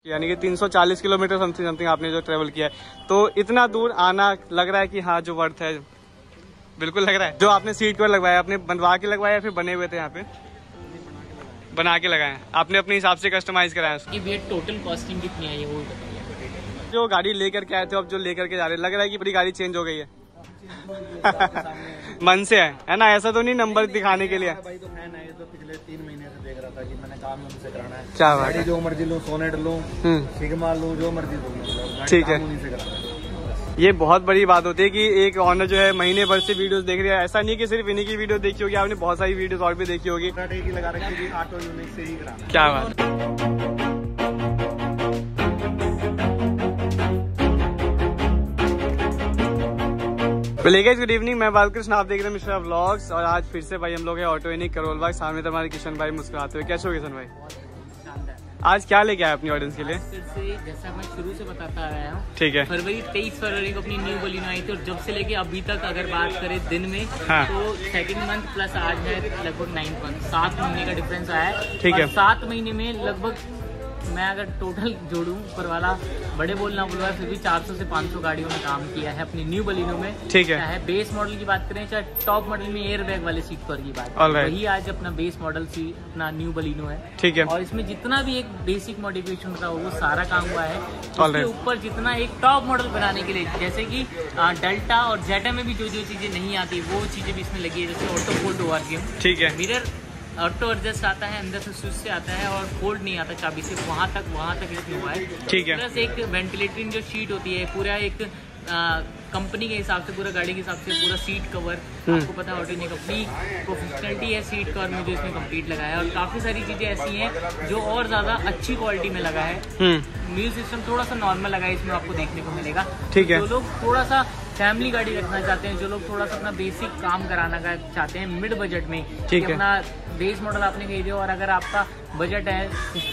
यानी कि 340 kilometre something आपने जो ट्रेवल किया है, तो इतना दूर आना लग रहा है कि हाँ जो वर्थ है, बिल्कुल लग रहा है। जो आपने सीट कवर लगवाया, आपने बनवा के लगवाया फिर बने हुए थे यहाँ पे? बना के लगाए आपने, अपने हिसाब से कस्टमाइज कराया उसकी। भैया टोटल कॉस्टिंग कितनी आई है वो बताइए। जो गाड़ी लेकर के आए थे, अब जो लेकर के जा रहे, लग रहा है कि पूरी गाड़ी चेंज हो गई है। मन से है ना, ऐसा तो नहीं नंबर दिखाने के लिए? भाई तो फैन है, तो पिछले 3 महीने से देख रहा था कि मैंने काम उनसे कराना है। क्या बात है? जो मर्जी लूँ, सोनेट लूँ, सिग्मा लूँ, जो मर्जी लूँ, ठीक है। ये बहुत बड़ी बात होती है कि एक ऑनर जो है महीने भर से वीडियोस देख रही है। ऐसा नहीं कि सिर्फ इन्हीं की वीडियो देखी होगी, आपने बहुत सारी वीडियोस और भी देखी होगी। लगा रखी ऑटो यूनिट से ही कराना। क्या बात है। गुड इवनिंग, मैं बालकृष्ण, आप देख रहे हैं मिश्रा व्लॉग्स। और आज फिर से भाई हम लोग हैं ऑटो यूनिक करोल बाग। सामने तो हमारे किशन भाई मुस्कुराते हुए। कैसे हो किशन भाई? आज क्या लेके आए अपनी ऑडियंस के लिए? फिर से जैसा मैं शुरू से बताता आ रहा हूँ, ठीक है। 23 फरवरी को अपनी न्यू बलिनो आई थी और जब से लेके अभी तक अगर बात करें दिन में, हाँ। तो 2nd मंथ प्लस आज है लगभग 9 मंथ, 7 महीने का डिफरेंस आया है। ठीक है। 7 महीने में लगभग मैं अगर टोटल जोड़ूं, ऊपर वाला बड़े बोलना बोलवा, फिर भी 400 से 500 गाड़ियों में काम किया है अपनी न्यू बलिनो में। ठीक है। चाहे बेस मॉडल की बात करें, चाहे टॉप मॉडल में एयर बैग वाले सीट कवर की बात, वही आज अपना बेस मॉडल अपना न्यू बलिनो है। ठीक है। और इसमें जितना भी एक बेसिक मॉडिफिकेशन था वो सारा काम हुआ है। उसके ऊपर जितना एक टॉप मॉडल बनाने के लिए, जैसे कि डेल्टा और जेटा में भी जो जो चीजें नहीं आती वो चीजें भी इसमें लगी है, जैसे ऑटो फोल्ड ओवरव्यू, ठीक है, मिरर ऑटो एडजस्ट आता है, अंदर से स्विच से आता है और फोल्ड नहीं आता चाबी से, वहाँ तक इसमें हुआ है। ठीक है। प्लस एक वेंटिलेटरिंग जो शीट होती है, पूरा एक कंपनी के हिसाब से, पूरा गाड़ी के हिसाब से पूरा सीट कवर, आपको पता है ऑटो ने अपनी प्रोफेशनलिटी है सीट कवर में जो इसमें कंप्लीट लगा है। और काफी सारी चीजें ऐसी हैं जो और ज्यादा अच्छी क्वालिटी में लगा है। म्यूजिक सिस्टम थोड़ा सा नॉर्मल लगा है इसमें, आपको देखने को मिलेगा। ठीक है। जो लोग थोड़ा सा फैमिली गाड़ी रखना चाहते हैं, जो लोग थोड़ा सा अपना बेसिक काम कराना चाहते हैं मिड बजट में, ठीक है, अपना बेस मॉडल आपने खरीदे और अगर आपका बजट है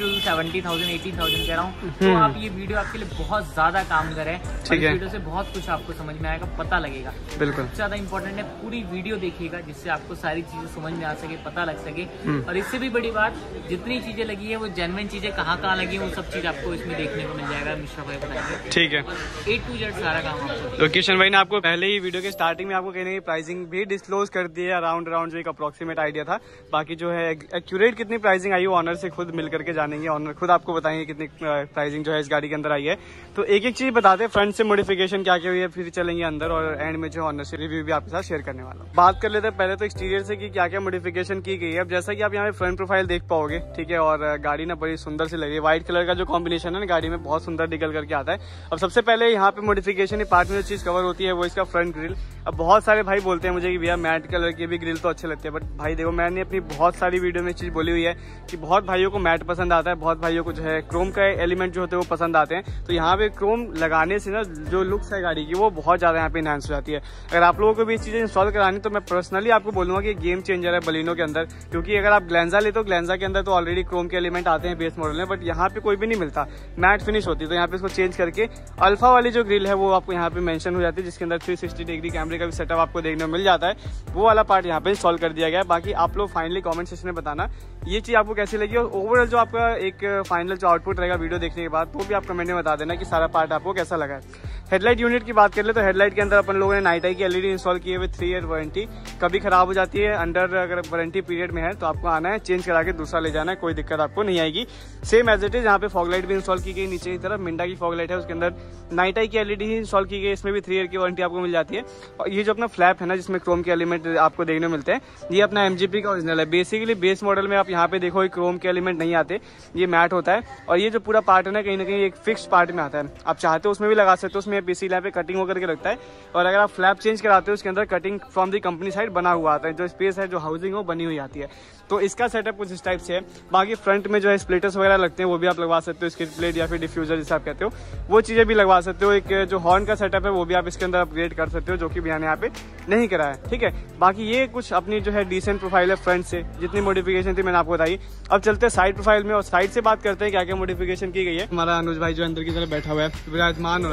70,000 80,000 कह रहा हूँ, तो आप ये वीडियो आपके लिए बहुत ज्यादा काम करें। ठीक है। वीडियो से बहुत कुछ आपको समझ में आएगा, पता लगेगा। बिल्कुल सबसे ज्यादा इंपॉर्टेंट है पूरी वीडियो देखिएगा, जिससे आपको सारी चीजें समझ में आ सके, पता लग सके। और इससे भी बड़ी बात, जितनी चीजें लगी है वो जेन्युइन चीजें कहाँ लगी है, वो सब चीज आपको इसमें देखने को मिल जाएगा। मिश्रा भाई बताएंगे। ठीक है। A to Z सारा काम आपको। तो किशन भाई ने आपको पहले ही वीडियो के स्टार्टिंग में आपको कहने की प्राइसिंग भी डिस्क्लोज कर दी है, अराउंड जो एक अप्रोक्सीमेट आइडिया था। बाकी जो है एक्यूरेट कितनी प्राइसिंग आई है ऑनर से खुद मिल करके जानेंगे, ऑनर खुद आपको बताएंगे कितनी प्राइसिंग जो है इस गाड़ी के अंदर आई है। तो एक एक चीज बताते हैं, फ्रंट से मॉडिफिकेशन क्या क्या हुई है, फिर चलेंगे अंदर और एंड में जो ऑनर से रिव्यू भी आपके साथ शेयर करने वाला हूं। बात कर लेते हैं पहले तो एक्सटीरियर से कि क्या क्या मॉडिफिकेशन की गई है। अब जैसा कि आप यहाँ पे फ्रंट प्रोफाइल देख पाओगे, ठीक है, और गाड़ी ना बड़ी सुंदर सी लगी है। व्हाइट कलर का जो कॉम्बिनेशन है ना गाड़ी में, बहुत सुंदर निकल करके आता है। अब सबसे पहले यहाँ पे मॉडिफिकेशन पार्ट में जो चीज कवर होती है वो इसका फ्रंट ग्रिल। अब बहुत सारे भाई बोलते हैं मुझे कि भैया मैट कलर के भी ग्रिल तो अच्छे लगते हैं, बट भाई देखो मैंने अपनी बहुत सारी वीडियो में चीज बोली हुई है कि बहुत भाइयों को मैट पसंद आता है, बहुत भाइयों को जो है क्रोम का एलिमेंट जो होते हैं वो पसंद आते हैं। तो यहाँ पे क्रोम लगाने से ना जो लुक्स है गाड़ी की वो बहुत ज्यादा यहाँ पे इनहांस हो जाती है। अगर आप लोगों को भी इस चीजें इंस्टॉल करानी तो मैं पर्सनली आपको बोलूंगा कि गेम चेंजर है बलिनो के अंदर, क्योंकि अगर आप ग्लेंजा ले तो ग्लेंजा के अंदर तो ऑलरेडी क्रोम के एलिमेंट आते हैं बेस मॉडल में, बट यहाँ पे कोई भी नहीं मिलता, मैट फिनिश होती है। तो यहाँ पे इसको चेंज करके अल्फा वाली जो ग्रिल है वो आपको यहाँ पे मेंशन हो जाती है, जिसके अंदर 360 डिग्री कैमरे का भी सेटअप आपको देखने को मिल जाता है। वो वाला पार्ट यहाँ पे इंस्टॉल कर दिया गया है। बाकी आप लोग फाइनली कमेंट सेक्शन में बताना ये चीज आपको कैसी लगी और ओवरऑल जो आपका एक फाइनल जो आउटपुट रहेगा वीडियो देखने के बाद, वो भी आप कमेंट में बता देना कि सारा पार्ट आपको कैसा लगा है। हेडलाइट यूनिट की बात कर ले तो हेडलाइट के अंदर अपन लोगों ने नाइट आई की एलईडी इंस्टॉल की है विद 3 ईयर वारंटी। कभी खराब हो जाती है अंडर अगर वारंटी पीरियड में है तो आपको आना है, चेंज करा के दूसरा ले जाना है, कोई दिक्कत आपको नहीं आएगी। सेम एज इट इज यहाँ पे फॉगलाइट भी इंस्टॉल की गई, नीचे की तरफ मिंडा की फॉगलाइट है, उसके अंदर नाइट आई की एलईडी ही इंस्टॉल की गई, इसमें भी 3 ईयर की वारंटी आपको मिल जाती है। और ये जो अपना फ्लैप है ना जिसमें क्रोम के एलिमेंट आपको देखने मिलते हैं, ये अपना एमजीपी का ओरिजिनल है। बेसिकली बेस मॉडल में आप यहाँ पे देखो क्रोम के एलिमेंट नहीं आते, ये मैट होता है। और ये जो पूरा पार्ट है ना कहीं एक फिक्स पार्ट में आता है, आप चाहते हो उसमें भी लगा सकते हो, उसमें पीसी लैब पे कटिंग होकर के लगता है। और अगर आप फ्लैप चेंज कराते हो उसके अंदर cutting from the company side बना हुआ आता है, जो स्पेस है जो हाउसिंग हो बनी हुई आती है। तो इसका सेटअप कुछ इस टाइप से है। बाकी फ्रंट में जो है स्प्लिटर्स वगैरह लगते हैं वो भी आप लगवा सकते हो, स्किड प्लेट या फिर डिफ्यूजर जिसे आप कहते हो वो चीजें भी लगवा सकते हो। एक जो हॉर्न का सेटअप है वो भी आप इसके अंदर अपग्रेड कर सकते हो, जो कि भैया ने यहाँ पे नहीं करा है, ठीक है। बाकी ये कुछ अपनी जो है डिसेंट प्रोफाइल है फ्रंट से, जितनी मॉडिफिकेशन थी मैंने आपको बताई। अब चलते हैं साइड प्रोफाइल में और साइड से बात करते हैं क्या क्या मॉडिफिकेशन की गई है। हमारा अनुज भाई जो अंदर की तरफ बैठा हुआ है विराजमान हो रखे है, तो क्या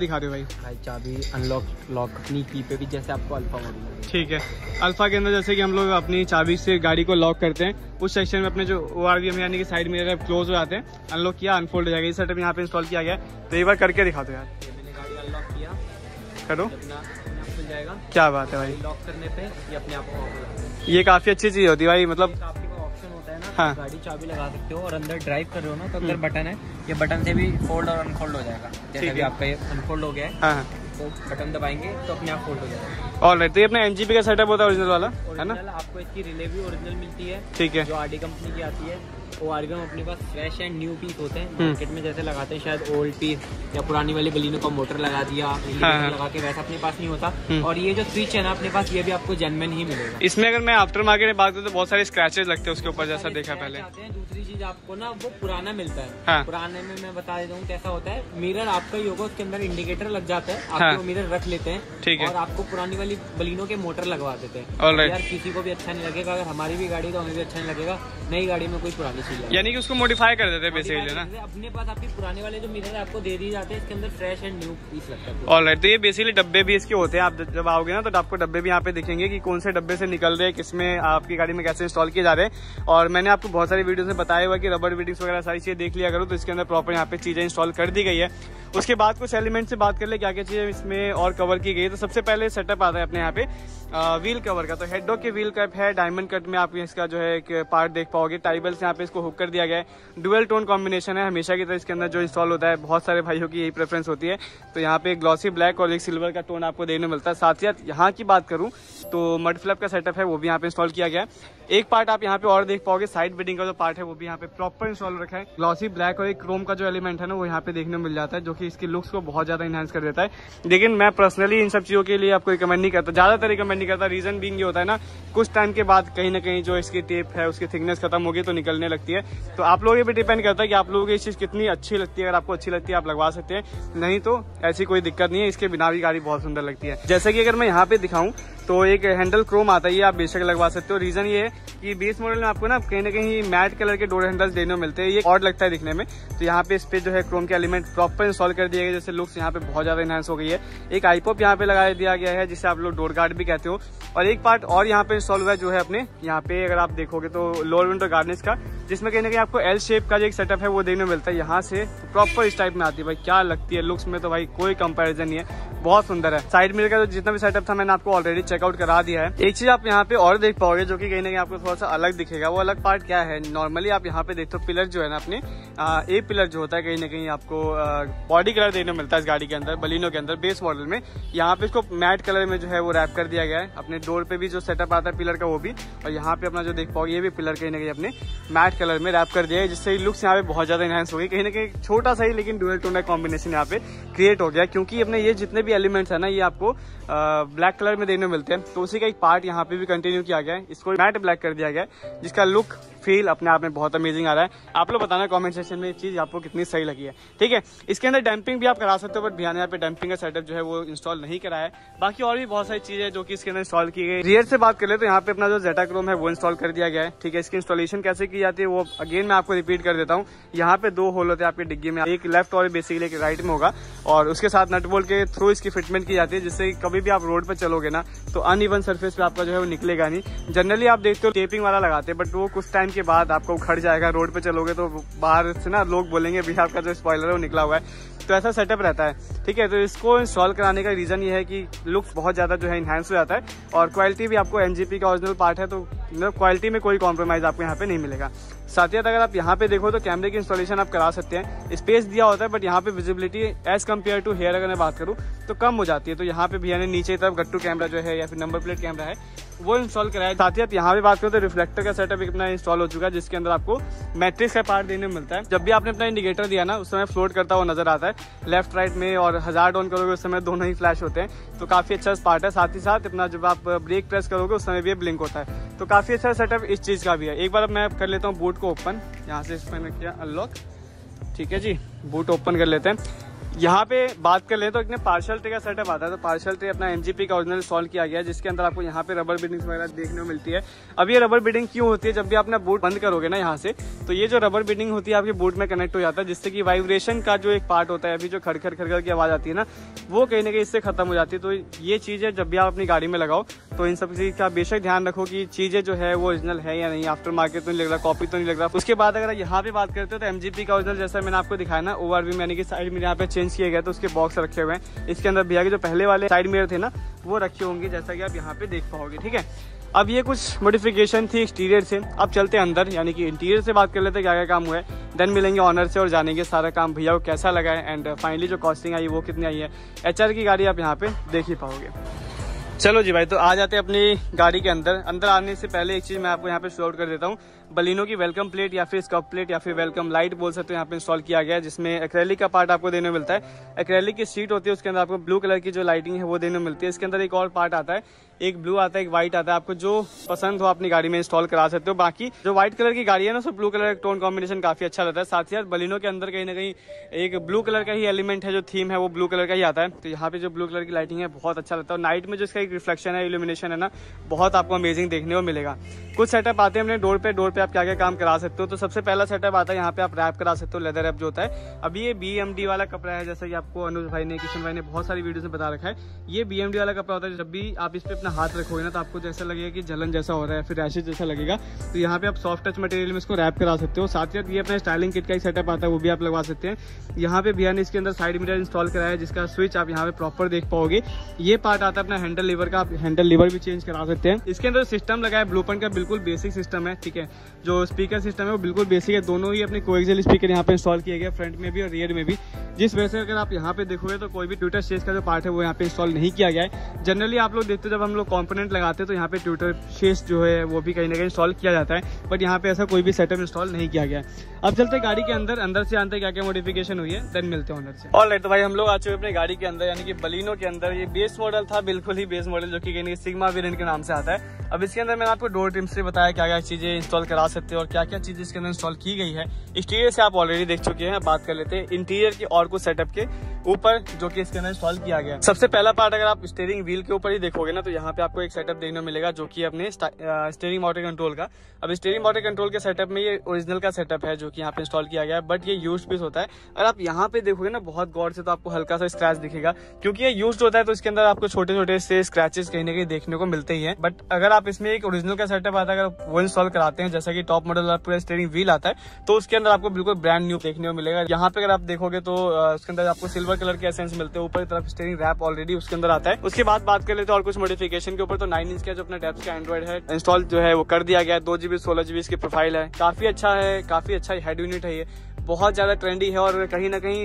दिखा रहे हो भाई? भाई चाबी अनलॉक लॉक अपनी की पे भी जैसे आपको अल्फा मॉडल। ठीक है, अल्फा के अंदर जैसे कि हम लोग अपनी चाबी से गाड़ी को लॉक करते हैं, उस सेक्शन में अपने जो ORVM यानी कि साइड मिरर क्लोज हो जाते हैं, अनलॉक किया अनफोल्ड हो जाएगा। ये सेटअप यहाँ पे इंस्टॉल किया गया है, तो एक बार करके दिखा दो यार। मैंने गाड़ी अनलॉक किया, करो, अपने आप खुल जाएगा। क्या बात है भाई, लॉक करने पे ये अपने आप ऑफ हो जाता है। ये काफी अच्छी चीज होती है भाई, मतलब आपके पास ऑप्शन होता है ना, हाँ। गाड़ी चाबी लगा सकते हो और अंदर ड्राइव कर रहे हो ना, तो अंदर बटन है, ये बटन से भी फोल्ड और अनफोल्ड हो जाएगा। जैसे अभी आपका ये अनफोल्ड हो गया है, हाँ, तो बटन दबाएंगे तो अपने आप फोल्ड हो जाएगा। ऑलराइट। तो ये अपना NGP का सेटअप होता है ओरिजिनल वाला, है ना? ओरिजिनल आपको इसकी रिले भी ओरिजिनल मिलती है, ठीक है। जो RD कंपनी की आती है। ORVM अपने पास फ्रेश एंड न्यू पीस होते हैं, मार्केट में जैसे लगाते हैं शायद ओल्ड पीस या पुरानी वाली बलिनो का मोटर लगा दिया, हाँ। लगा के, वैसा अपने पास नहीं होता। और ये जो स्विच है ना अपने पास, ये भी आपको जेन्युइन ही मिलेगा। इसमें अगर मैं आफ्टर मार्केट में बात करूँ तो बहुत सारे स्क्रैचेस लगते हैं उसके ऊपर, जैसा देखा पहले। दूसरी चीज आपको ना वो पुराना मिलता है, हाँ। पुराने में मैं बता देता हूँ कैसा होता है। मिरर आपका ही होगा, उसके अंदर इंडिकेटर लग जाता है, हाँ। आपको मिरर रख लेते हैं, ठीक है। और आपको पुरानी वाली बलिनो के मोटर लगवा देते हैं। ऑलराइट। यार किसी को भी अच्छा नहीं लगेगा, अगर हमारी भी गाड़ी तो हमें भी अच्छा नहीं लगेगा, नई गाड़ी में कोई पुरानी चीज है, यानी कि उसको मॉडिफाई कर देते हैं बेसिकली ना। अपने पास आपके पुराने वाले जो मिरर है आपको दे दिए जाते हैं, इसके अंदर फ्रेश एंड न्यू पीस लगता है। ऑलराइट। तो ये बेसिकली डब्बे भी इसके होते हैं, आप जब आओगे ना तो आपको डब्बे भी यहाँ पे दिखेंगे कि कौन से डब्बे से निकल रहे हैं, किसमें आपकी गाड़ी में कैसे इंस्टॉल किए जा रहे हैं। और मैंने आपको बहुत सारी वीडियो में बताया हुआ कि रबर फिटिंग्स वगैरह सारी चीजें देख लिया करो, तो इसके अंदर प्रॉपर यहाँ पे चीजें इंस्टॉल कर दी गई है। उसके बाद कुछ एलिमेंट से बात कर ले क्या क्या चीजें इसमें और कवर की गई है। तो सबसे पहले सेटअप आता है अपने यहाँ पे व्हील कवर का। तो हेडो के व्हील कप है, डायमंड कट में आप इसका जो है एक पार्ट देख पाओगे। टाइबल से यहाँ पे इसको हुक कर दिया गया है। डुअल टोन कॉम्बिनेशन है, हमेशा की तरह इसके अंदर जो इंस्टॉल होता है बहुत सारे भाइयों की यही प्रेफरेंस होती है। तो यहाँ पे एक ग्लॉसी ब्लैक और एक सिल्वर का टोन आपको देखने मिलता है। साथ ही साथ यहाँ की बात करूँ तो मड फ्लैप का सेटअप है, वो भी यहाँ पे इंस्टॉल किया गया है। एक पार्ट आप यहाँ पे और देख पाओगे, साइड बिडिंग का जो पार्ट है वो भी यहाँ पे प्रॉपर इंस्टॉल रखा है। ग्लॉसी ब्लैक और एक क्रोम का जो एलिमेंट है ना वो यहाँ पे देखने मिल जाता है, जो कि इसकी लुक्स को बहुत ज्यादा इनहांस कर देता है। लेकिन मैं पर्सनली इन सब चीजों के लिए आपको रिकमेंड नहीं करता, ज्यादातर रिकमेंड नहीं करता। रीजन बीइंग ये होता है ना, कुछ टाइम के बाद कहीं ना कहीं जो इसकी टेप है उसकी थिकनेस खत्म होगी तो निकलने लगती है। तो आप लोगों पे डिपेंड करता है कि आप लोगों को ये चीज कितनी अच्छी लगती है। अगर आपको अच्छी लगती है आप लगवा सकते हैं, नहीं तो ऐसी कोई दिक्कत नहीं है। इसके बिना भी गाड़ी बहुत सुंदर लगती है। जैसे कि अगर मैं यहाँ पे दिखाऊं तो एक हैंडल क्रोम आता है, ये आप बेशक लगवा सकते हो। रीजन ये है कि बेस मॉडल में आपको ना कहीं मैट कलर के डोर हैंडल्स देने को मिलते हैं, ये ऑड लगता है दिखने में। तो यहाँ पे इस पे जो है क्रोम के एलिमेंट प्रॉपर इंस्टॉल कर दिए गए, जैसे लुक्स यहाँ पे बहुत ज्यादा इनहांस हो गई है। एक आईपॉप यहाँ पे लगा दिया गया है, जिसे आप लोग डोर गार्ड भी कहते हो। और एक पार्ट और यहाँ पे इंस्टॉल हुआ है जो है अपने यहाँ पे अगर आप देखोगे तो लोअर विंडो गार्निश का, जिसमें कहीं ना कहीं आपको एल शेप का जो एक सेटअप है वो देखने मिलता है। यहाँ से प्रॉपर इस टाइप में आती है भाई, क्या लगती है लुक्स में, तो भाई कोई कंपैरिजन नहीं है, बहुत सुंदर है। साइड मिरर का जो जितना भी सेटअप था मैंने आपको ऑलरेडी चेकआउट करा दिया है। एक चीज आप यहाँ पे और देख पाओगे जो कि कहीं ना कहीं आपको थोड़ा सा अलग दिखेगा, वो अलग पार्ट क्या है। नॉर्मली आप यहाँ पे देखते हो पिलर जो है ना अपने ए पिलर जो होता है कहीं ना कहीं आपको बॉडी कलर देखने मिलता है इस गाड़ी के अंदर, बलिनो के अंदर बेस मॉडल में। यहाँ पे इसको मैट कलर में जो है वो रैप कर दिया गया है। अपने डोर पे भी जो सेटअप आता है पिलर का वो भी, और यहाँ पे अपना जो देख पाओगे ये भी पिलर कहीं ना कहीं अपने मैट कलर में रैप कर दिया है, जिससे लुक्स यहाँ पे बहुत ज्यादा इनहांस हो गई। कहीं ना कहीं छोटा सा ही लेकिन डुअल टोन का कॉम्बिनेशन यहाँ पे क्रिएट हो गया, क्योंकि अपने ये जितने भी एलिमेंट्स है ना ये आपको ब्लैक कलर में देखने मिलते हैं। तो उसी का एक पार्ट यहाँ पे भी कंटिन्यू किया गया है, इसको मैट ब्लैक कर दिया गया है, जिसका लुक फील अपने आप में बहुत अमेजिंग आ रहा है। आप लोग बताना कमेंट सेक्शन में ये चीज आपको कितनी सही लगी है, ठीक है। इसके अंदर डैम्पिंग भी आप करा सकते हो, बट भैया ने यहाँ पे डैम्पिंग का सेटअप जो है वो इंस्टॉल नहीं कराया है। बाकी और भी बहुत सारी चीजें जो कि इसके अंदर इंस्टॉल की गई। रियर से बात कर ले तो यहाँ पे अपना जो जेटा क्रोम है वो इंस्टॉल कर दिया गया है, ठीक है। इसकी इंस्टॉलेशन कैसे की जाती है वो अगेन मैं आपको रिपीट कर देता हूँ। यहाँ पे दो होल होते हैं आपके डिग्गी में, एक लेफ्ट और बेसिकली एक राइट में होगा, और उसके साथ नट बोल्ट के थ्रू इसकी फिटमेंट की जाती है, जिससे कभी भी आप रोड पर चलोगे ना तो अनइवन सर्फेस पे आपका जो है वो निकलेगा नहीं। जनरली आप देखते हो टेपिंग वाला लगाते हैं, बट वो कुछ टाइम के बाद आपको उखड़ जाएगा। रोड पे चलोगे तो बाहर से ना लोग बोलेंगे भैया आपका जो स्पॉइलर है वो निकला हुआ है, तो ऐसा सेटअप रहता है, ठीक है। तो इसको इंस्टॉल कराने का रीजन ये है कि लुक्स बहुत ज्यादा जो है इनहांस हो जाता है, और क्वालिटी भी आपको NGP का ओरिजिनल पार्ट है, तो मतलब क्वालिटी में कोई कॉम्प्रोमाइज आपको यहाँ पे नहीं मिलेगा। साथ ही साथ अगर आप यहाँ पे देखो तो कैमरे की इंस्टॉलेशन आप करा सकते हैं। स्पेस दिया होता है, बट यहाँ पे visibility as compare to here अगर मैं बात करूँ तो कम हो जाती है। तो यहाँ पे भैया ने नीचे तरफ गट्टू कैमरा जो है या फिर नंबर प्लेट कैमरा है वो इंस्टॉल कराया। साथ ही साथ यहाँ पे बात करो तो रिफ्लेक्टर का सेटअप अपना इंस्टॉल हो चुका है, जिसके अंदर आपको मैट्रिक्स का पार्ट देने में मिलता है। जब भी आपने अपना इंडिकेटर दिया ना उस समय फ्लोट करता हुआ नजर आता है लेफ्ट राइट में, और हजार्ड ऑन करोगे उस समय दोनों ही फ्लैश होते हैं, तो काफी अच्छा पार्ट है। साथ ही साथ अपना जब आप ब्रेक प्रेस करोगे उस समय भी ब्लिंक होता है, तो काफी अच्छा सेटअप इस चीज का भी है। एक बार मैं कर लेता हूँ बूट को ओपन, यहाँ से मैंने किया अनलॉक, ठीक है जी। बूट ओपन कर लेते हैं। यहाँ पे बात कर ले तो एक पार्शल ट्रे का सेटअप आता है। तो पार्शल ट्रे अपना MGP का ओरिजिनल इंस्टॉल किया गया है, जिसके अंदर आपको यहाँ पे रबर बीडिंग्स वगैरह देखने को मिलती है। अब ये रबर बीडिंग क्यों होती है, जब भी अपना बूट बंद करोगे ना यहाँ से, तो ये जो रबर बीडिंग होती है आपके बूट में कनेक्ट हो जाता है, जिससे कि वाइब्रेशन का जो एक पार्ट होता है, अभी जो खड़खड़ खड़खड़ की आवाज आती है ना, वो कहीं ना कहीं इससे खत्म हो जाती है। तो ये चीजें जब भी आप अपनी गाड़ी में लगाओ तो इन सब चीज का बेशक ध्यान रखो कि चीजें जो है वो ओरिजिनल है या नहीं, आफ्टर मार्केट तो नहीं लग रहा, कॉपी तो नहीं लग रहा। उसके बाद अगर यहाँ पे बात करते हो तो MGP का ओरिजिनल जैसा मैंने आपको दिखाया ना, ORV यानी कि साइड में यहाँ पे चेंज किया गया, तो उसके बॉक्स रखे हुए हैं। इसके अंदर भैया के जो पहले वाले साइड मिरर थे ना, वो रखे होंगे, जैसा कि आप यहाँ पे देख पाओगे। ठीक है, अब ये कुछ मॉडिफिकेशन थी एक्सटीरियर से। अब चलते हैं अंदर, यानी कि इंटीरियर से बात कर लेते हैं क्या क्या काम हुआ है, देन मिलेंगे ऑनर से और जानेंगे सारा काम भैया को कैसा लगा है, एंड फाइनली जो कॉस्टिंग आई वो कितनी आई है। HR की गाड़ी आप यहाँ पे देख ही पाओगे। चलो जी भाई, तो आ जाते हैं अपनी गाड़ी के अंदर। अंदर आने से पहले एक चीज मैं आपको यहाँ पे शो आउट कर देता हूँ। बलिनो की वेलकम प्लेट या फिर स्कॉप प्लेट या फिर वेलकम लाइट बोल सकते हो, यहाँ पे इंस्टॉल किया गया है, जिसमें एक्रेलिक का पार्ट आपको देने को मिलता है। एक्रेलिक की सीट होती है, उसके अंदर आपको ब्लू कलर की जो लाइटिंग है वो देने को मिलती है। इसके अंदर एक और पार्ट आता है, एक ब्लू आता है, एक व्हाइट आता है। आपको जो पसंद हो अपनी गाड़ी में इंस्टॉल करा सकते हो। बाकी जो व्हाइट कलर की गाड़ी है ना, उसमें ब्लू कलर का टोन कॉम्बिनेशन काफी अच्छा रहता है। साथ ही साथ बलिनो के अंदर कहीं ना कहीं एक ब्लू कलर का ही एलिमेंट है, जो थीम है वो ब्लू कलर का ही आता है। तो यहाँ पे जो ब्लू कलर की लाइटिंग है बहुत अच्छा लगता है, और नाइट में जो इसका एक रिफ्लेक्शन है, इल्यूमिनेशन है ना, बहुत आपको अमेजिंग देखने को मिलेगा। कुछ सेटअप आते हैं अपने डोर पे आप क्या क्या काम करा सकते हो। तो सबसे पहला सेटअप आता है, यहाँ पे आप रैप करा सकते हो, लेदर रैप जो होता है। अभी ये BMD वाला कपड़ा है, जैसा कि आपको अनुज भाई ने, किशन भाई ने बहुत सारी वीडियो में बता रखा है। ये BMD वाला कपड़ा होता है, जब भी आप इस पे अपना हाथ रखोगे ना, तो आपको जैसा लगेगा कि जलन जैसा हो रहा है, फिर रैशेज जैसा लगेगा। तो यहाँ पे आप सॉफ्ट टच मटेरियल में इसको रैप करा सकते हो। साथ ही साथ ये अपना स्टाइलिंग किट का एक सेटअप आता है, वो भी आप लगवा सकते हैं। यहाँ पे भैया ने इसके अंदर साइड मिरर इंस्टॉल कराया है, जिसका स्विच आप यहाँ पे प्रॉपर देख पाओगे। ये पार्ट आता है अपना हैंडल लीवर का, आप हैंडल लीवर भी चेंज करा सकते हैं। इसके अंदर सिस्टम लगा है ब्लूप्रिंट का, बिल्कुल बेसिक सिस्टम है। ठीक है, जो स्पीकर सिस्टम है वो बिल्कुल बेसिक है। दोनों ही अपने कोएक्सियल स्पीकर यहाँ पे इंस्टॉल किए गए, फ्रंट में भी और रियर में भी। जिस वजह से अगर आप यहाँ पे देखोगे तो कोई भी ट्विटर शेस का जो पार्ट है वो यहाँ पे इंस्टॉल नहीं किया गया है। जनरली आप लोग देखते हो जब हम लोग कंपोनेंट लगाते हैं तो यहाँ पे ट्विटर शेस जो है वो भी कहीं ना कहीं इंस्टॉल किया जाता है, बट यहाँ पे ऐसा कोई भी सेटअप इंस्टॉल नहीं किया गया है। अब चलते हैं गाड़ी के अंदर से जानते हैं क्या क्या मॉडिफिकेशन हुई है, देन मिलते हैं ऑनर से। ऑलराइट, तो भाई हम लोग आ चुके अपने गाड़ी के अंदर, यानी कि बलिनो के अंदर। ये बेस मॉडल था, बिल्कुल ही बेस मॉडल, जो कि कहीं सिग्मा वेरिएंट के नाम से आता है। अब इसके अंदर मैंने आपको डोर ट्रिम से बताया क्या क्या चीजें इंस्टॉल करा सकते हो और क्या क्या चीजें इसके अंदर इंस्टॉल की गई है। एक्सटीरियर से आप ऑलरेडी देख चुके हैं, बात कर लेते हैं इंटीरियर की और कुछ सेटअप के ऊपर जो कि इसके अंदर इंस्टॉल किया गया है। सबसे पहला पार्ट अगर आप स्टीयरिंग व्हील के ऊपर ही देखोगे ना, तो यहाँ पे आपको एक सेटअप देखने को मिलेगा, जो कि अपने स्टीयरिंग मोटर कंट्रोल का। अब स्टीयरिंग मोटर कंट्रोल के सेटअप में ये ओरिजिनल का सेटअप है, जो कि यहाँ पे इंस्टॉल किया गया है, बट ये यूज्ड पीस होता है। और आप यहाँ पे देखोगे ना बहुत गौर से, तो आपको हल्का सा स्क्रैच दिखेगा, क्योंकि ये यूज्ड होता है, तो इसके अंदर आपको छोटे छोटे से स्क्रैचेस कहीं ना कहीं देखने को मिलते ही है। बट अगर आप इसमें एक ओरिजिनल का सेटअप आता है, अगर वो इंस्टॉल कराते हैं, जैसा कि टॉप मॉडल पूरा स्टीयरिंग व्हील आता है, तो उसके अंदर आपको बिल्कुल ब्रांड न्यू देखने को मिलेगा। यहाँ पे अगर आप देखोगे तो उसके अंदर आपको सिल्वर कलर के एसेंस मिलते हैं, ऊपर की तरफ स्टीयरिंग रैप ऑलरेडी उसके अंदर आता है। उसके बाद बात कर लेते हैं और कुछ मॉडिफिकेशन के ऊपर। तो 9 इंच का जो अपना डेप्थ का एंड्रॉइड है इंस्टॉल जो है वो कर दिया गया है। 2GB 16GB इसकी प्रोफाइल है, काफी अच्छा है, काफी अच्छा हेड यूनिट है। ये बहुत ज्यादा ट्रेंडी है और कहीं ना कहीं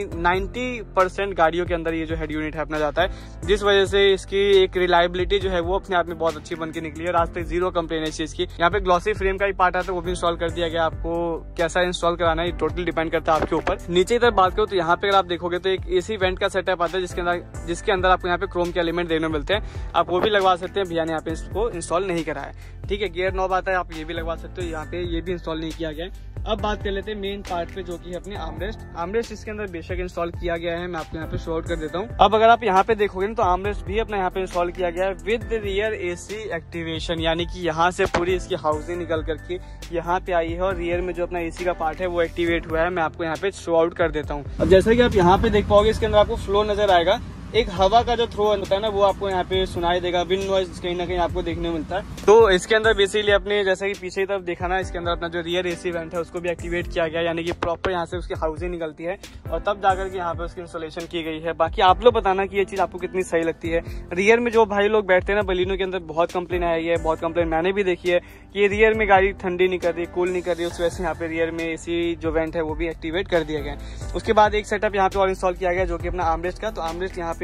90% गाड़ियों के अंदर ये जो हेड यूनिट है अपना जाता है, जिस वजह से इसकी एक रिलायबिलिटी जो है वो अपने आप में बहुत अच्छी बन के निकली है। आज तक जीरो कंप्लेन है इस चीज की। यहाँ पे ग्लॉसी फ्रेम का ही पार्ट आता है, वो भी इंस्टॉल कर दिया गया। आपको कैसा इंस्टॉल कराना है टोटल डिपेंड करता है आपके ऊपर। नीचे की तरफ बात करो तो यहाँ पे अगर आप देखोगे तो एक AC वेंट का सेटअप आता है, जिसके अंदर आपको यहाँ पे क्रोम के एलिमेंट देखने मिलते हैं। आप वो भी लगवा सकते हैं, भैया ने यहाँ पे इसको इंस्टॉल नहीं करा है। ठीक है, गियर नॉब आता है, आप ये भी लगवा सकते हो। यहाँ पे ये भी इंस्टॉल नहीं किया गया है। अब बात कर लेते हैं मेन पार्ट पे, जो कि है अपने आर्मरेस्ट इसके अंदर बेशक इंस्टॉल किया गया है। मैं आपको यहाँ पे शो आउट कर देता हूँ। अब अगर आप यहाँ पे देखोगे ना, तो आर्मरेस्ट भी अपना यहाँ पे इंस्टॉल किया गया है विद रियर AC एक्टिवेशन, यानी कि यहाँ से पूरी इसकी हाउसिंग निकल करके यहाँ पे आई है और रियर में जो अपना AC का पार्ट है वो एक्टिवेट हुआ है। मैं आपको यहाँ पे शो आउट कर देता हूँ। अब जैसा कि आप यहाँ पे देख पाओगे, इसके अंदर आपको फ्लो नजर आएगा। एक हवा का जो थ्रो होता है ना, वो आपको यहाँ पे सुनाई देगा, विंड नॉइज कहीं ना कहीं आपको देखने को मिलता है। तो इसके अंदर बेसिकली अपने जैसे कि पीछे की तरफ देखा ना, इसके अंदर अपना जो रियर AC वेंट है उसको भी एक्टिवेट किया गया, यानी कि प्रॉपर यहाँ से उसकी हाउसिंग निकलती है और तब जाकर के यहाँ पे उसकी इंस्टॉलेशन की गई है। बाकी आप लोग बताना कि ये चीज आपको कितनी सही लगती है। रियर में जो भाई लोग बैठते हैं ना बलिनो के अंदर, बहुत कंप्लेन आई है, बहुत कंप्लेन मैंने भी देखी है कि रियर में गाड़ी ठंडी नहीं कर रही, कूल नहीं कर रही, उस वजह से यहाँ पे रियर में AC जो वेंट है वो भी एक्टिवेट कर दिया गया। उसके बाद एक सेटअप यहाँ पे और इंस्टॉल किया गया, जो कि अपना आर्मरेस्ट का। तो आर्मरेस्ट यहाँ पे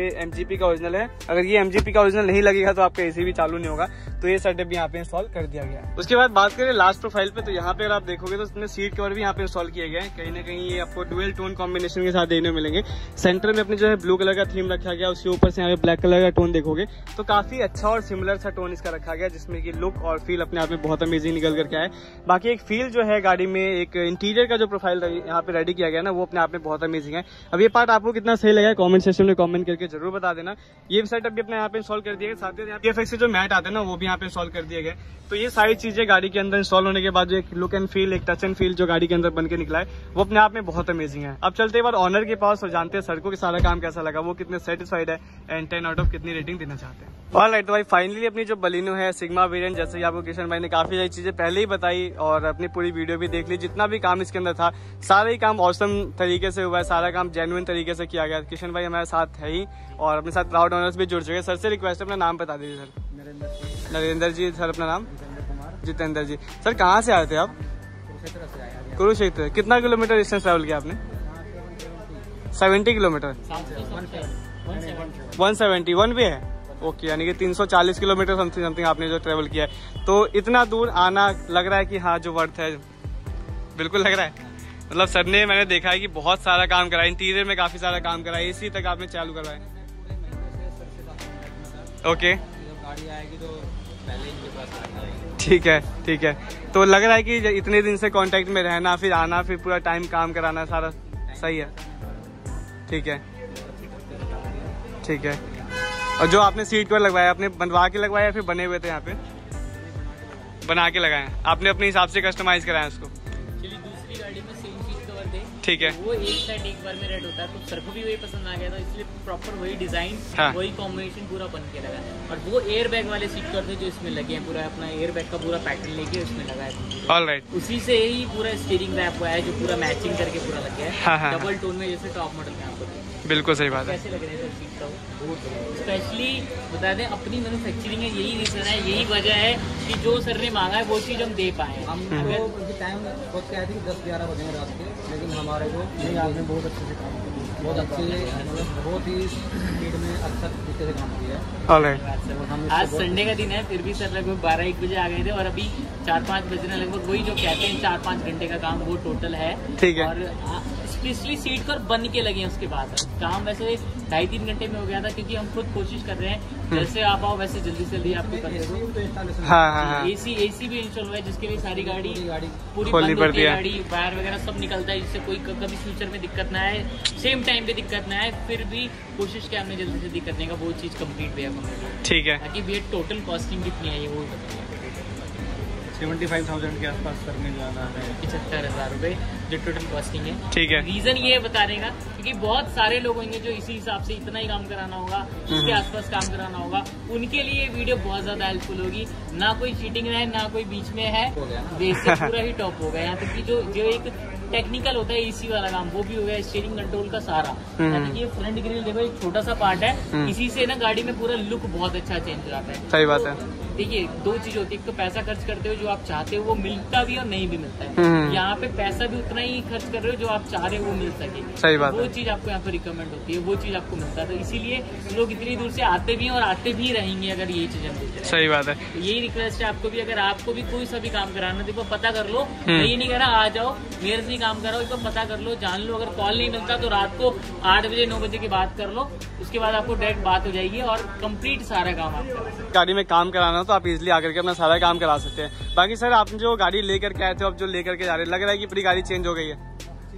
पे MGP का ओरिजिनल है। अगर ये MGP का ओरिजिनल नहीं लगेगा तो आपका AC भी चालू नहीं होगा, तो ये सेटअप भी यहाँ पे इंस्टॉल कर दिया गया है। उसके बाद बात करें लास्ट प्रोफाइल पे, तो यहाँ पे अगर आप देखोगे तो इसमें सीट कवर भी यहाँ पे इंस्टॉल किए गए हैं। कहीं ना कहीं ये आपको डुअल टोन कॉम्बिनेशन के साथ देखने को मिलेंगे। सेंटर में अपने जो है ब्लू कलर का थीम रखा गया, उसके ऊपर से यहाँ पे ब्लैक कलर का टोन देखोगे तो काफी अच्छा और सिमिलर सा टोन इसका रखा गया, जिसमें कि लुक और फील अपने आप में बहुत अमेजिंग निकल करके आए। बाकी एक फील जो है गाड़ी में, एक इंटीरियर का जो प्रोफाइल यहाँ पे रेडी किया गया ना, वो अपने आप में बहुत अमेजिंग है। अब ये पार्ट आपको कितना सही लगा है कमेंट सेक्शन में कमेंट करके जरूर बता देना। ये सेटअप भी अपने यहाँ पे इंस्टॉल कर दिया गया, साथ ही यहाँ से जो मैट आते हैं ना वो भी यहाँ पे इंस्टॉल कर दिए गए। तो ये सारी चीजें गाड़ी के अंदर इंस्टॉल होने के बाद जो एक लुक एंड फील, एक टच एंड फील जो गाड़ी के अंदर बन के निकला है, वो अपने आप में बहुत अमेजिंग है। अब चलते हैं ऑनर के पास और जानते हैं सर को कि सारा काम कैसा लगा, वो कितने सेटिस्फाइड है एंड 10 आउट ऑफ कितनी रेटिंग देना चाहते हैं। ऑलराइट, तो भाई फाइनली अपनी जो बलिनो है सिग्मा वेरिएंट, जैसे कि आपको किशन भाई ने काफी सारी चीजें पहले ही बताई और अपनी पूरी वीडियो भी देख ली, जितना भी काम इसके अंदर था सारा ही काम ऑसम तरीके से हुआ है, सारा काम जेन्युइन तरीके से किया गया। किशन भाई हमारे साथ है ही और अपने साथ प्राउड ऑनर्स भी जुड़ चुके। सर से रिक्वेस्ट है अपना नाम बता दीजिए सर। नरेंद्र जी। सर अपना नाम? जितेंद्र जी। सर कहाँ से आए थे आप? कुरुक्षेत्र। कितना किलोमीटर डिस्टेंस ट्रैवल किया आपने? 70 किलोमीटर। 171 भी है, ओके, यानी कि 340 किलोमीटर समथिंग आपने जो ट्रेवल किया है। तो इतना दूर आना लग रहा है कि हाँ जो वर्थ है, बिल्कुल लग रहा है। मतलब सर ने, मैंने देखा है कि बहुत सारा काम करा, इंटीरियर में काफी सारा काम करा, AC तक आपने चालू करवाया। ओके, गाड़ी आएगी तो पहले इनके पास आएगी। ठीक है, ठीक है। तो लग रहा है कि इतने दिन से कांटेक्ट में रहना, फिर आना, फिर पूरा टाइम काम कराना, सारा सही है। ठीक है, ठीक है। और जो आपने सीट कवर लगवाया, आपने बनवा के लगवाया या फिर बने हुए थे? यहाँ पे बना के लगाए, आपने अपने हिसाब से कस्टमाइज कराया उसको। दूसरी गाड़ी में सेम सीट कवर थे, ठीक है, वो एक साइड एक बार में रेड होता है, तो सर को भी वही पसंद आ गया था, इसलिए प्रॉपर वही डिजाइन, वही कॉम्बिनेशन पूरा बन के लगा है। और वो एयर बैग वाले सीट कवर थे जो इसमें लगे हैं, पूरा अपना एयर बैग का पूरा पैटर्न लेके उसमें लगा है। ऑलराइट, उसी से ही पूरा स्टीयरिंग रैप हुआ है जो पूरा मैचिंग करके पूरा लग गया है, डबल टोन में, जैसे टॉप मॉडल में आपको। बिल्कुल सही बात है। कैसे लग रहे हैं सीट का? स्पेशली बता दें, अपनी मैन्युफैक्चरिंग है, यही रीजन है, यही वजह है कि जो सर ने मांगा है वो चीज़ हम दे पाए। हम टाइम सोच के आए थे कि 10-11 बजेंगे रात के, लेकिन हमारे को नहीं, आपने बहुत अच्छे से काम किया, बहुत अच्छे, मतलब बहुत ही स्पीड में अच्छा तरीके से काम किया है। ऑलराइट, आज संडे का दिन है, फिर भी सर लगभग 12-1 बजे आ गए थे और अभी 4-5 बज रहे हैं लगभग। वही जो कहते हैं 4-5 घंटे का काम वो टोटल है। ठीक है। और स्पेशली सीट पर बन के लगे हैं, उसके बाद काम वैसे 2.5-3 घंटे में हो गया था, क्योंकि हम खुद कोशिश कर रहे हैं जैसे आप आओ वैसे जल्दी से जल्दी आपको कर दो। हाँ। AC भी इंस्टॉल हुआ है, जिसके लिए सारी गाड़ी पूरी खोलनी बंद पड़ती होती है, है। गाड़ी वायर वगैरह सब निकलता है, जिससे कोई कभी फ्यूचर में दिक्कत ना आए, सेम टाइम पे दिक्कत ना आए। फिर भी कोशिश किया हमने जल्दी से जल्दी करने का, वो चीज़ कंप्लीट भी है। ठीक है। ताकि भैया टोटल कॉस्टिंग कितनी है ये वो बताइए। 75,000 के आसपास करने जाना है। 75,000 रुपए जो टोटल कॉस्टिंग है। ठीक है। रीजन ये है बताने का, क्योंकि बहुत सारे लोग होंगे जो इसी हिसाब से इतना ही काम कराना होगा, इसके आसपास काम कराना होगा, उनके लिए ये वीडियो बहुत ज्यादा हेल्पफुल होगी। ना कोई चीटिंग है, ना कोई बीच में है, बेस से पूरा ही टॉप हो गया। यहाँ तक कि जो एक टेक्निकल होता है AC वाला काम, वो भी हो गया, स्टीयरिंग कंट्रोल का सारा। यानी कि ये फ्रंट ग्रिल देखो, एक छोटा सा पार्ट है, इसी से ना गाड़ी में पूरा लुक बहुत अच्छा चेंज हो जाता है। सही बात है। देखिए, दो चीज होती है, एक तो पैसा खर्च करते हो जो आप चाहते हो वो मिलता भी और नहीं भी मिलता है। यहाँ पे पैसा भी उतना ही खर्च कर रहे हो जो आप चाह रहे हो वो मिल सके। सही बात वो है। चीज आपको यहाँ पे रिकमेंड होती है, वो चीज आपको मिलता है, तो इसीलिए लोग इतनी दूर से आते भी हैं और आते भी रहेंगे अगर ये चीज हम देते हैं। सही बात है। तो यही रिक्वेस्ट है आपको भी, अगर आपको भी कोई सा भी काम कराना, देखो पता कर लो, मैं ये नहीं कह रहा आ जाओ मेरे से ही काम कराओ, एक बार पता कर लो, जान लो। अगर कॉल नहीं मिलता तो रात को 8 बजे 9 बजे की बात कर लो, उसके बाद आपको डायरेक्ट बात हो जाएगी और कंप्लीट सारा काम आप करा सकते। गाड़ी में काम कराना हो तो आप इजीली आकर के अपना सारा काम करा सकते हैं। बाकी सर, आपने जो गाड़ी लेकर के आए थे, अब जो लेकर के जा रहे हैं, लग रहा है कि पूरी गाड़ी चेंज हो गई है।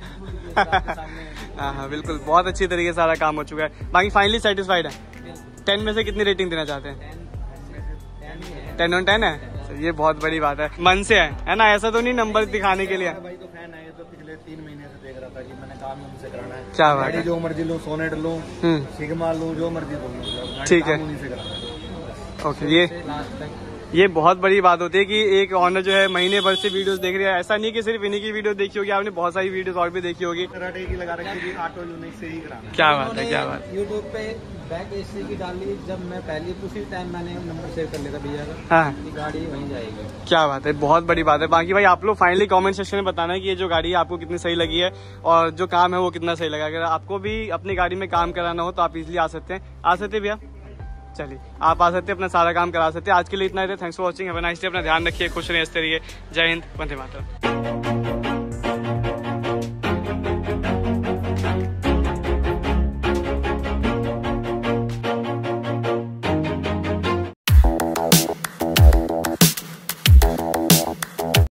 हाँ, बिल्कुल, बहुत अच्छी तरीके से सारा काम हो चुका है। बाकी फाइनली सेटिस्फाइड है? 10 में से कितनी रेटिंग देना चाहते हैं? 10 on 10 है। ये बहुत बड़ी बात है, मन से है ना, ऐसा तो नहीं नंबर दिखाने के लिए। भाई तो फैन आए तो पिछले 3 महीने से देख रहा था कि मैंने काम उनसे कराना है। क्या बात गाड़ी है। जो मर्जी लूँ, सोनेट लूँ, सिग्मा लूँ, जो मर्जी लूँ, ठीक है। उन्हीं से कराना है। ओके, ये लास्ट तक ये बहुत बड़ी बात होती है कि एक ऑनर जो है महीने भर से वीडियोस देख रही है। ऐसा नहीं कि सिर्फ इन्हीं की वीडियो देखी होगी, आपने बहुत सारी वीडियोस और भी देखी होगी। लगा रखी ऑटो यूनिक से ही कराना। क्या बात है, क्या बात। यूट्यूब पे बैक एसी की डाली जब मैं पहले उसी टाइम मैंने नंबर सेव कर लिया था भैया का। हाँ, गाड़ी वहीं जाएगी। क्या बात है, बहुत बड़ी बात है। बाकी भाई आप लोग फाइनली कमेंट सेक्शन में बताना है कि ये जो गाड़ी है आपको कितनी सही लगी है और जो काम है वो कितना सही लगा। अगर आपको भी अपनी गाड़ी में काम कराना हो तो आप इजीली आ सकते हैं। आ सकते हैं भैया, चलिए आप आ सकते हैं, अपना सारा काम करा सकते हैं। आज के लिए इतना ही था। Thanks for watching, have a nice day. अपना ध्यान रखिए, खुश रहिए, हंसते रहिए। जय हिंद, वंदे मातरम।